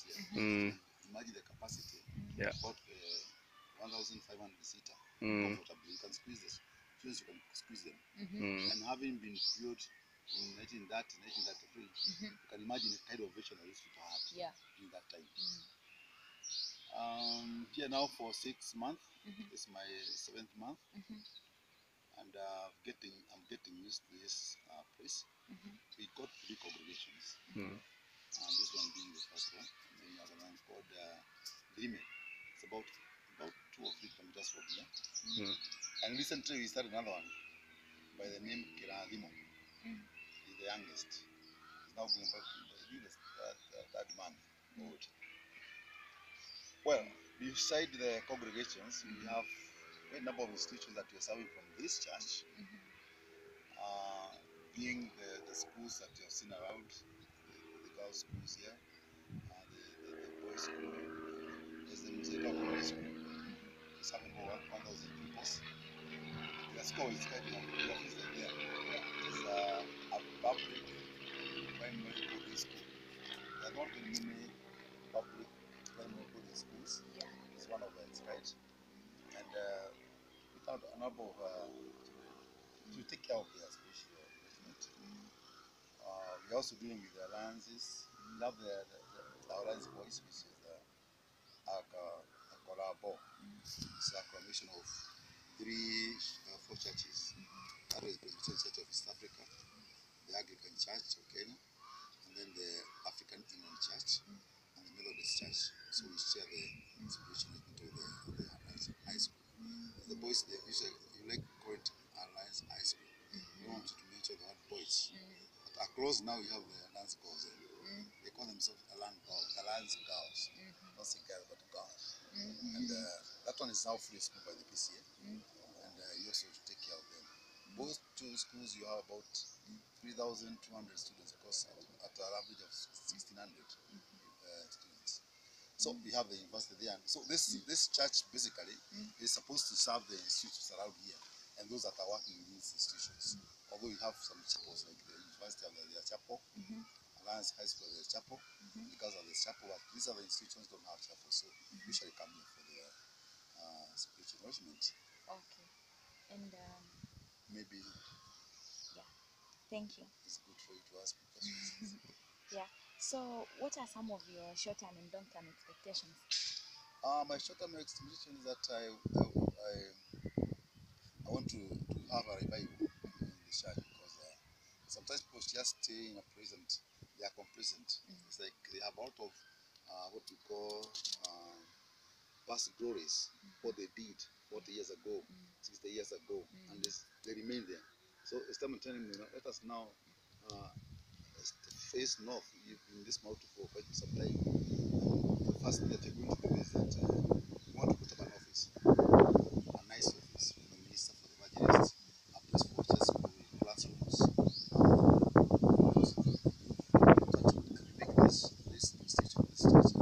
here. Imagine the capacity. About 1,500 seater. Comfortably. You can squeeze this. You can squeeze them. And having been built in 1933, you can imagine the kind of vision I used to have in that time. Here now for 6 months. It's my 7th month, and I'm getting used to this place. We got 3 congregations, and this one being the first one. And then the other one called Grime. It's about 2 or 3 kilometers from here. And recently we started another one by the name Kiradimo. He's the youngest. He's now going back to the third man. Well, beside the congregations, we have a number of institutions that we are serving from this church, being the schools that you have seen around, the girls' schools here, the boys' school, there's the Mzeka Community School. It's having over 1,000 pupils. The school is kind of there. There's a public primary boarding school. There are not very many public primary boarding schools. It's one of them, right? And without a number of to take care of their spiritual development. We're also dealing with the alliances. We love the alliance boys, which is the Akolabo. It's a combination of 4 churches. That is the Presbyterian Church of East Africa, the Anglican Church of Kenya, and then the African Union Church, and the Methodist Church. So we share the spiritual development of the Alliance High School. The boys, they usually, you like to call it Alliance High School. We don't want to mention the word boys. But across now you have the Alliance girls. They call themselves Alliance girls. Not say girls, but girls. And that one is now fully schooled by the PCA. And you also have to take care of them. Both 2 schools, you have about 3,200 students, of course, at an average of 1,600 students. So we have the university there. And so this church basically is supposed to serve the institutions around here and those that are working in these institutions. Although we have some chapels, like the university have their chapel, Alliance High School has their chapel, because of the chapel, but these other institutions don't have chapels, so usually come here for their spiritual nourishment. Okay. And maybe thank you. It's good for you to ask me questions. So what are some of your short-term and long-term expectations? My short-term expectation is that I want to have a revival in the church, because sometimes people just stay in a present, they are complacent. It's like they have a lot of what we call past glories, what they did 40 years ago, 60 years ago, and they remain there. So it's time to tell them, let us now face north. You've been in this mountain for quite some time. The first thing that you're going to do is that you want to put up an office, a nice office for the minister, for the evangelist, a place for just classrooms, and make this institution, this church,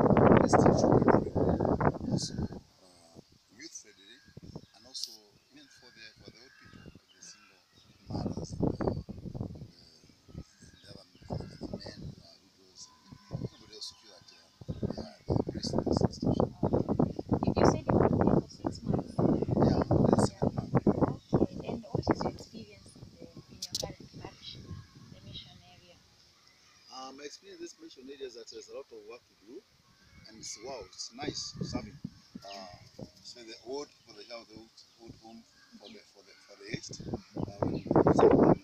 also youth friendly, and also even for the old people, like the single mothers and the men who are widows, and everybody else feel that they are embracing this institution. If you said you've been there for 6 months. Yeah, that's 7 months. Okay, and what is your experience in your current parish, the mission area? My experience in this mission area is that there's a lot of work to do, and it's nice serving. So the old people, they have the old home for the aged. When you visit them,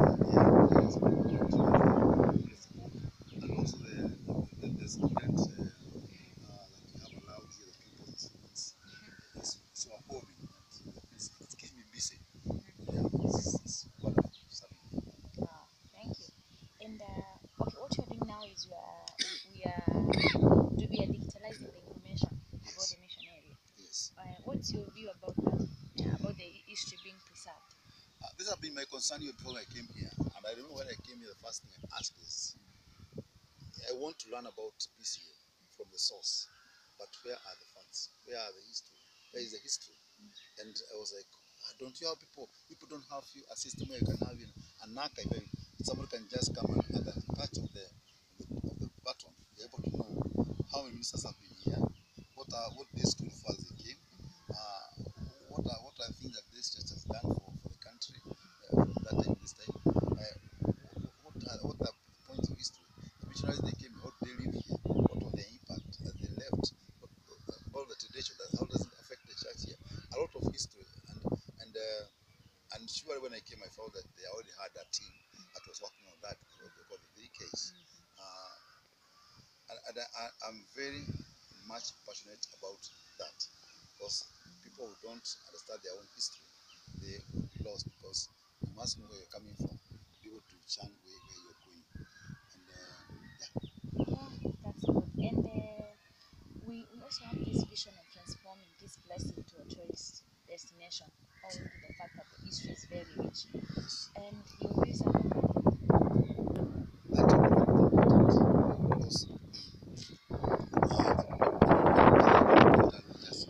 and also the students that you have allowed here, the pupils, it's so affording. It keeps me busy. It's wonderful serving. Wow, thank you. And okay, what you're doing now is we are digitalizing the information about the mission area. Yes. What's your view about that? About the history being preserved? This has been my concern before I came here, and I remember when I came here, the first thing I asked is, I want to learn about PCA from the source, but where are the funds? Where are the history? Where is the history? And I was like, don't you have people don't have a system where you can have an archive, somebody can just come and at the touch of the button, be able to know how many ministers have been here, what this school for as they came, what are things that this church has done for the country from that time to this time, what are points of history. The missionaries they came, how did they live here, what was their impact as they left, about the tradition, how does it affect the church here, a lot of history, and sure when I came I found that they already had a team that was working on that, what they call the 3Ks. I'm very much passionate about that, because people who don't understand their own history, they will be lost, because you must know where you're coming from to be able to chant where you're going. And Yeah, that's good. And we also have this vision of transforming this place into a tourist destination, owing to the fact that the history is very rich. yes, And your views are about that. that is very important, because just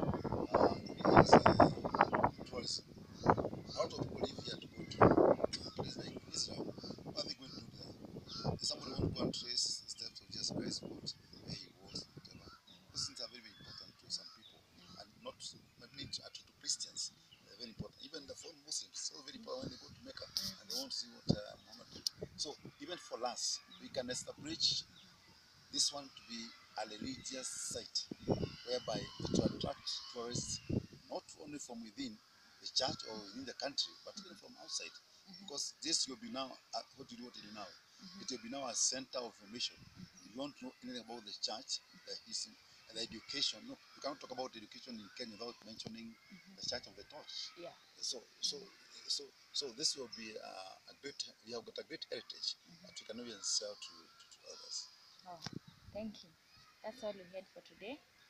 tourism. A lot of people live here to go to a place like Israel. What are they going to do there? If somebody want to go and trace the steps of Jesus Christ, where he was, whatever. Those things are very, very important to some people, and not maybe to Christians. They're very important. Even for Muslims, it's also very important when they go to Mecca and they want to see what Muhammad did. So even for us, we can establish this one to be a religious site, whereby it will attract tourists not only from within the church or within the country, but even from outside. Because this will be now, what you do now, it will be now a center of information. If you want to know anything about the church, the history, and the education, no, you cannot talk about education in Kenya without mentioning the Church of the Torch. Yeah. So this will be a great. We have got a great heritage that we can even sell to others. Oh, thank you. That's all we had for today.